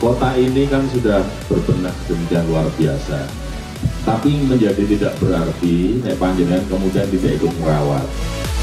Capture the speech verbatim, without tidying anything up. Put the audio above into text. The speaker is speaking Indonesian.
kota ini kan sudah berbenah demikian luar biasa. Tapi menjadi tidak berarti nek panjenengan kemudian tidak ikut merawat.